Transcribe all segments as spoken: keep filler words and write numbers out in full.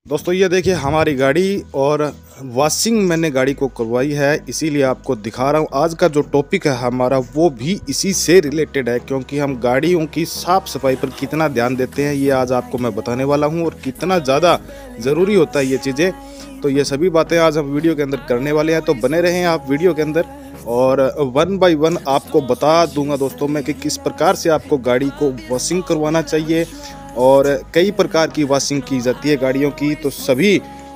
दोस्तों ये देखिए हमारी गाड़ी और वॉशिंग मैंने गाड़ी को करवाई है, इसीलिए आपको दिखा रहा हूँ। आज का जो टॉपिक है हमारा वो भी इसी से रिलेटेड है, क्योंकि हम गाड़ियों की साफ़ सफाई पर कितना ध्यान देते हैं ये आज आपको मैं बताने वाला हूँ और कितना ज़्यादा ज़रूरी होता है ये चीज़ें। तो ये सभी बातें आज हम वीडियो के अंदर करने वाले हैं, तो बने रहें आप वीडियो के अंदर और वन बाय वन आपको बता दूंगा दोस्तों मैं कि किस प्रकार से आपको गाड़ी को वॉशिंग करवाना चाहिए। और कई प्रकार की वॉशिंग की जाती है गाड़ियों की, तो सभी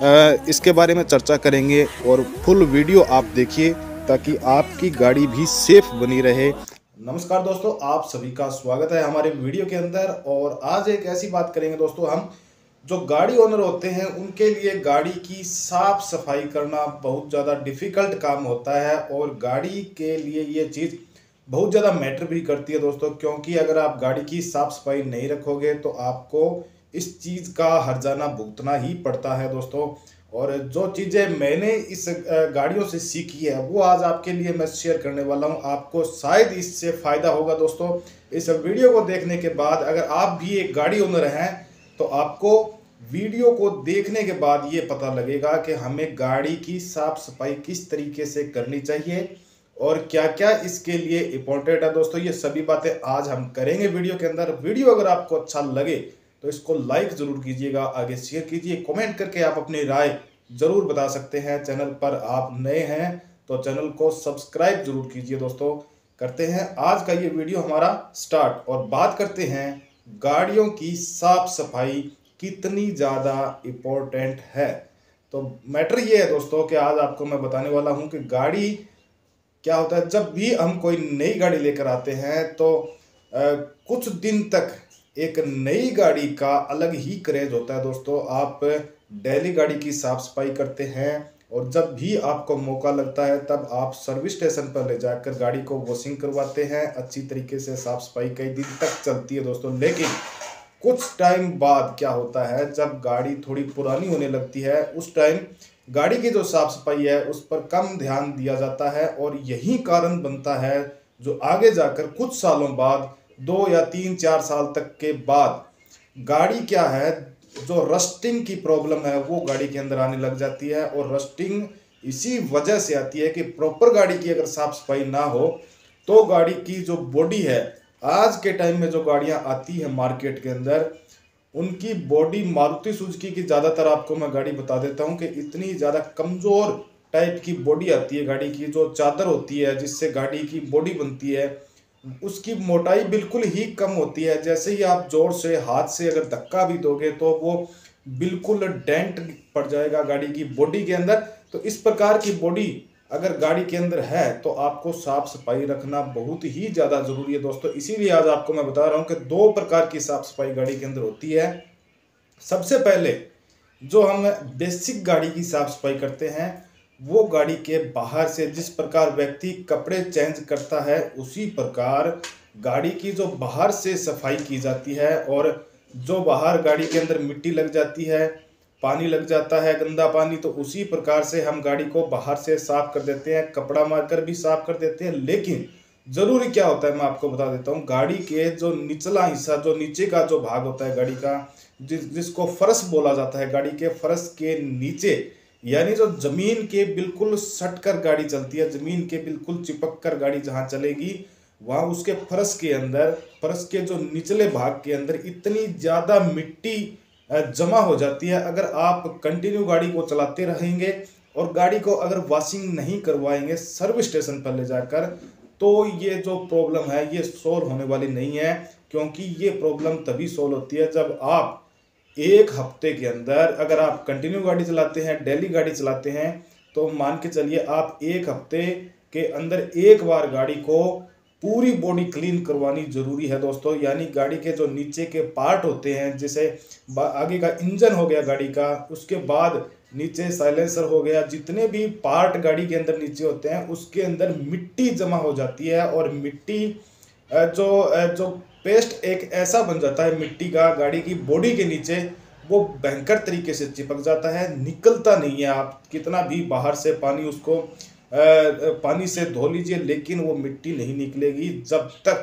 इसके बारे में चर्चा करेंगे और फुल वीडियो आप देखिए ताकि आपकी गाड़ी भी सेफ बनी रहे। नमस्कार दोस्तों, आप सभी का स्वागत है हमारे वीडियो के अंदर। और आज एक ऐसी बात करेंगे दोस्तों, हम जो गाड़ी ओनर होते हैं उनके लिए गाड़ी की साफ सफाई करना बहुत ज़्यादा डिफ़िकल्ट काम होता है और गाड़ी के लिए ये चीज़ बहुत ज़्यादा मैटर भी करती है दोस्तों, क्योंकि अगर आप गाड़ी की साफ सफाई नहीं रखोगे तो आपको इस चीज़ का हर्जाना भुगतना ही पड़ता है दोस्तों। और जो चीज़ें मैंने इस गाड़ियों से सीखी है वो आज आपके लिए मैं शेयर करने वाला हूँ, आपको शायद इससे फ़ायदा होगा दोस्तों। इस वीडियो को देखने के बाद अगर आप भी एक गाड़ी ओनर हैं तो आपको वीडियो को देखने के बाद ये पता लगेगा कि हमें गाड़ी की साफ सफाई किस तरीके से करनी चाहिए और क्या क्या इसके लिए इम्पोर्टेंट है दोस्तों। ये सभी बातें आज हम करेंगे वीडियो के अंदर। वीडियो अगर आपको अच्छा लगे तो इसको लाइक ज़रूर कीजिएगा, आगे शेयर कीजिए, कमेंट करके आप अपनी राय ज़रूर बता सकते हैं। चैनल पर आप नए हैं तो चैनल को सब्सक्राइब जरूर कीजिए दोस्तों। करते हैं आज का ये वीडियो हमारा स्टार्ट और बात करते हैं गाड़ियों की साफ सफाई कितनी ज़्यादा इम्पोर्टेंट है। तो मैटर ये है दोस्तों कि आज आपको मैं बताने वाला हूँ कि गाड़ी क्या होता है। जब भी हम कोई नई गाड़ी लेकर आते हैं तो आ, कुछ दिन तक एक नई गाड़ी का अलग ही क्रेज होता है दोस्तों। आप डेली गाड़ी की साफ सफाई करते हैं और जब भी आपको मौका लगता है तब आप सर्विस स्टेशन पर ले जाकर गाड़ी को वॉशिंग करवाते हैं। अच्छी तरीके से साफ सफाई कई दिन तक चलती है दोस्तों, लेकिन कुछ टाइम बाद क्या होता है, जब गाड़ी थोड़ी पुरानी होने लगती है उस टाइम गाड़ी की जो साफ सफाई है उस पर कम ध्यान दिया जाता है और यही कारण बनता है जो आगे जाकर कुछ सालों बाद, दो या तीन चार साल तक के बाद, गाड़ी क्या है जो रस्टिंग की प्रॉब्लम है वो गाड़ी के अंदर आने लग जाती है। और रस्टिंग इसी वजह से आती है कि प्रॉपर गाड़ी की अगर साफ सफाई ना हो तो गाड़ी की जो बॉडी है, आज के टाइम में जो गाड़ियां आती है मार्केट के अंदर उनकी बॉडी, मारुति सुजुकी की ज़्यादातर आपको मैं गाड़ी बता देता हूं कि इतनी ज़्यादा कमज़ोर टाइप की बॉडी आती है। गाड़ी की जो चादर होती है जिससे गाड़ी की बॉडी बनती है उसकी मोटाई बिल्कुल ही कम होती है। जैसे ही आप जोर से हाथ से अगर धक्का भी दोगे तो वो बिल्कुल डेंट पड़ जाएगा गाड़ी की बॉडी के अंदर। तो इस प्रकार की बॉडी अगर गाड़ी के अंदर है तो आपको साफ सफाई रखना बहुत ही ज़्यादा ज़रूरी है दोस्तों। इसीलिए आज आपको मैं बता रहा हूँ कि दो प्रकार की साफ सफाई गाड़ी के अंदर होती है। सबसे पहले जो हम बेसिक गाड़ी की साफ सफाई करते हैं वो गाड़ी के बाहर से, जिस प्रकार व्यक्ति कपड़े चेंज करता है उसी प्रकार गाड़ी की जो बाहर से सफाई की जाती है। और जो बाहर गाड़ी के अंदर मिट्टी लग जाती है, पानी लग जाता है, गंदा पानी, तो उसी प्रकार से हम गाड़ी को बाहर से साफ कर देते हैं, कपड़ा मारकर भी साफ कर देते हैं। लेकिन ज़रूरी क्या होता है मैं आपको बता देता हूँ, गाड़ी के जो निचला हिस्सा, जो नीचे का जो भाग होता है गाड़ी का, जिस जिसको फर्श बोला जाता है, गाड़ी के फर्श के नीचे, यानी जो ज़मीन के बिल्कुल सट कर गाड़ी चलती है, ज़मीन के बिल्कुल चिपक कर गाड़ी जहाँ चलेगी वहाँ उसके फर्श के अंदर, फर्श के जो निचले भाग के अंदर इतनी ज़्यादा मिट्टी जमा हो जाती है। अगर आप कंटिन्यू गाड़ी को चलाते रहेंगे और गाड़ी को अगर वॉशिंग नहीं करवाएंगे सर्विस स्टेशन पर ले जाकर तो ये जो प्रॉब्लम है ये सॉल्व होने वाली नहीं है। क्योंकि ये प्रॉब्लम तभी सॉल्व होती है जब आप एक हफ्ते के अंदर, अगर आप कंटिन्यू गाड़ी चलाते हैं, डेली गाड़ी चलाते हैं, तो मान के चलिए आप एक हफ्ते के अंदर एक बार गाड़ी को पूरी बॉडी क्लीन करवानी जरूरी है दोस्तों। यानी गाड़ी के जो नीचे के पार्ट होते हैं, जैसे आगे का इंजन हो गया गाड़ी का, उसके बाद नीचे साइलेंसर हो गया, जितने भी पार्ट गाड़ी के अंदर नीचे होते हैं उसके अंदर मिट्टी जमा हो जाती है। और मिट्टी जो जो पेस्ट एक ऐसा बन जाता है मिट्टी का गाड़ी की बॉडी के नीचे, वो भयंकर तरीके से चिपक जाता है, निकलता नहीं है। आप कितना भी बाहर से पानी उसको आ, पानी से धो लीजिए लेकिन वो मिट्टी नहीं निकलेगी जब तक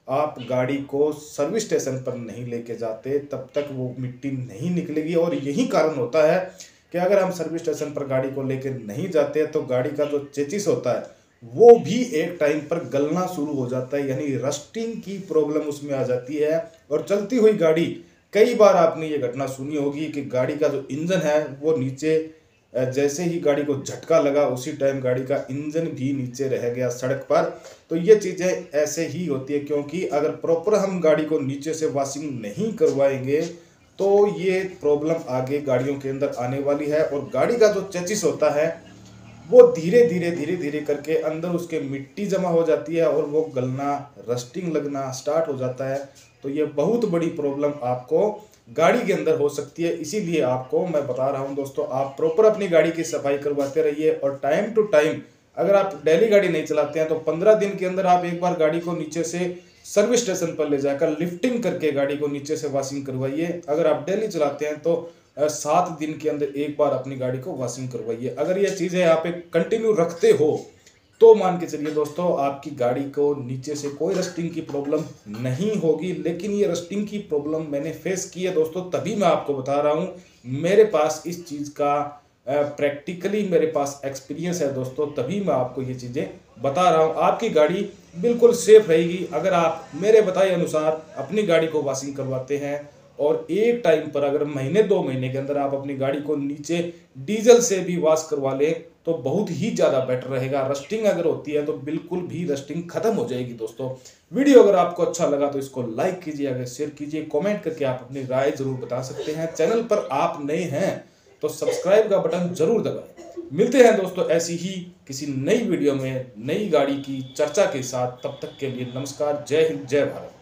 आप गाड़ी को सर्विस स्टेशन पर नहीं लेके जाते तब तक वो मिट्टी नहीं निकलेगी। और यही कारण होता है कि अगर हम सर्विस स्टेशन पर गाड़ी को लेके नहीं जाते तो गाड़ी का जो चेसिस होता है वो भी एक टाइम पर गलना शुरू हो जाता है, यानी रस्टिंग की प्रॉब्लम उसमें आ जाती है। और चलती हुई गाड़ी, कई बार आपने ये घटना सुनी होगी कि गाड़ी का जो इंजन है वो नीचे, जैसे ही गाड़ी को झटका लगा उसी टाइम गाड़ी का इंजन भी नीचे रह गया सड़क पर। तो ये चीज़ें ऐसे ही होती है, क्योंकि अगर प्रॉपर हम गाड़ी को नीचे से वॉशिंग नहीं करवाएंगे तो ये प्रॉब्लम आगे गाड़ियों के अंदर आने वाली है। और गाड़ी का जो चेसिस होता है वो धीरे धीरे धीरे धीरे करके अंदर उसके मिट्टी जमा हो जाती है और वो गलना, रस्टिंग लगना स्टार्ट हो जाता है। तो ये बहुत बड़ी प्रॉब्लम आपको गाड़ी के अंदर हो सकती है। इसीलिए आपको मैं बता रहा हूं दोस्तों, आप प्रॉपर अपनी गाड़ी की सफाई करवाते रहिए। और टाइम टू टाइम, अगर आप डेली गाड़ी नहीं चलाते हैं तो पंद्रह दिन के अंदर आप एक बार गाड़ी को नीचे से सर्विस स्टेशन पर ले जाकर लिफ्टिंग करके गाड़ी को नीचे से वॉशिंग करवाइए। अगर आप डेली चलाते हैं तो सात दिन के अंदर एक बार अपनी गाड़ी को वॉशिंग करवाइए। अगर ये चीज़ें आप एक कंटिन्यू रखते हो तो मान के चलिए दोस्तों, आपकी गाड़ी को नीचे से कोई रस्टिंग की प्रॉब्लम नहीं होगी। लेकिन ये रस्टिंग की प्रॉब्लम मैंने फेस की है दोस्तों, तभी मैं आपको बता रहा हूँ। मेरे पास इस चीज़ का प्रैक्टिकली मेरे पास एक्सपीरियंस है दोस्तों, तभी मैं आपको ये चीज़ें बता रहा हूँ। आपकी गाड़ी बिल्कुल सेफ रहेगी अगर आप मेरे बताए अनुसार अपनी गाड़ी को वॉशिंग करवाते हैं। और एक टाइम पर अगर महीने दो महीने के अंदर आप अपनी गाड़ी को नीचे डीजल से भी वॉश करवा लें तो बहुत ही ज़्यादा बेटर रहेगा। रस्टिंग अगर होती है तो बिल्कुल भी रस्टिंग खत्म हो जाएगी दोस्तों। वीडियो अगर आपको अच्छा लगा तो इसको लाइक कीजिए, अगर शेयर कीजिए, कमेंट करके आप अपनी राय जरूर बता सकते हैं। चैनल पर आप नए हैं तो सब्सक्राइब का बटन जरूर दबाएं। मिलते हैं दोस्तों ऐसी ही किसी नई वीडियो में नई गाड़ी की चर्चा के साथ। तब तक के लिए नमस्कार, जय हिंद, जय भारत।